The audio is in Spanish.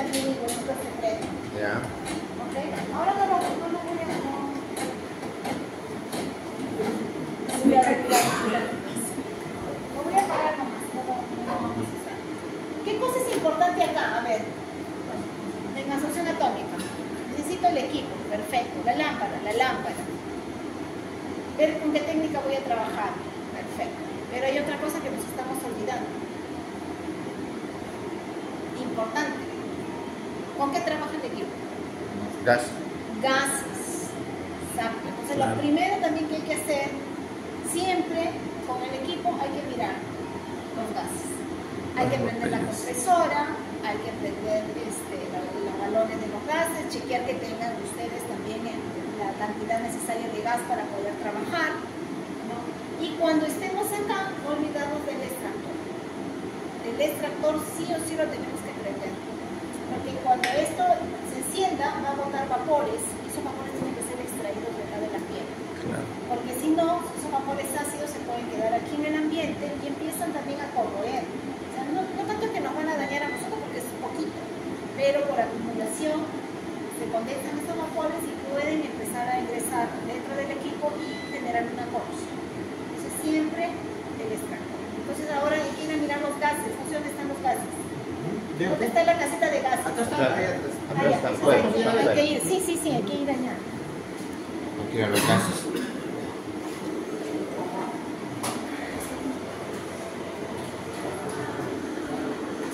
mi bonito secreto. Ya. ¿Ok? Ahora no lo voy a... Voy a retirar. Lo voy a apagar nomás. No vamos a usar. ¿Qué cosa es importante acá? A ver. En asociación atómica. Necesito el equipo. Perfecto. La lámpara. Ver con qué técnica voy a trabajar. Perfecto. Pero hay otra cosa que nos estamos olvidando. Importante. ¿Con qué trabaja el equipo? Gas. Gases. Exacto. Entonces, lo primero también que hay que hacer, siempre con el equipo hay que mirar los gases. Hay que prender la compresora, hay que prender los balones de los gases, chequear que tengan ustedes también la cantidad necesaria de gas para poder trabajar, ¿no? Y cuando estemos acá, no olvidarnos del extractor. El extractor sí o sí lo tenemos que prender, porque cuando esto se encienda va a botar vapores, y esos vapores tienen que ser extraídos de acá de la piel. Claro. Porque si no, esos vapores ácidos se pueden quedar aquí en el ambiente y empiezan también a corroer. O sea, no tanto que nos van a dañar a nosotros porque es poquito, pero por acumulación se condensan estos vapores y pueden empezar a ingresar dentro del equipo y generar una corrosión. Entonces siempre el extractor. Entonces ahora hay que ir a mirar los gases. ¿Dónde están los gases? ¿Dónde está la caseta de gases? Acá está, allá atrás. Allá, hay que ir, sí, hay que ir allá. Hay que ir a los gases.